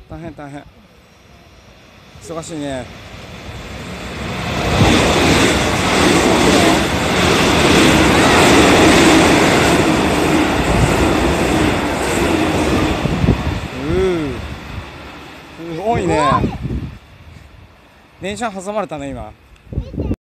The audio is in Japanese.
大変大変、忙しいね。すごいね。電車挟まれたね今。